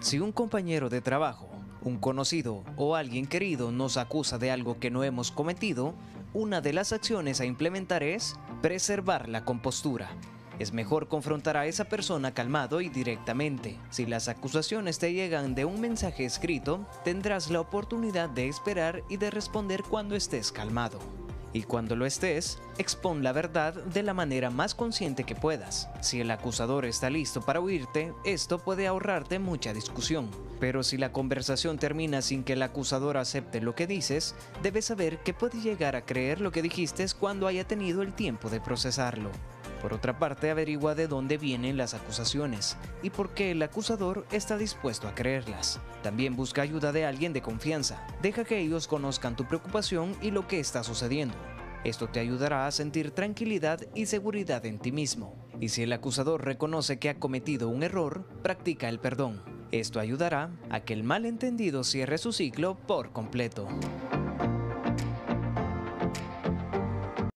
Si un compañero de trabajo, un conocido o alguien querido nos acusa de algo que no hemos cometido, una de las acciones a implementar es preservar la compostura. Es mejor confrontar a esa persona calmado y directamente. Si las acusaciones te llegan de un mensaje escrito, tendrás la oportunidad de esperar y de responder cuando estés calmado. Y cuando lo estés, expón la verdad de la manera más consciente que puedas. Si el acusador está listo para oírte, esto puede ahorrarte mucha discusión. Pero si la conversación termina sin que el acusador acepte lo que dices, debes saber que puede llegar a creer lo que dijiste cuando haya tenido el tiempo de procesarlo. Por otra parte, averigua de dónde vienen las acusaciones y por qué el acusador está dispuesto a creerlas. También busca ayuda de alguien de confianza. Deja que ellos conozcan tu preocupación y lo que está sucediendo. Esto te ayudará a sentir tranquilidad y seguridad en ti mismo. Y si el acusador reconoce que ha cometido un error, practica el perdón. Esto ayudará a que el malentendido cierre su ciclo por completo.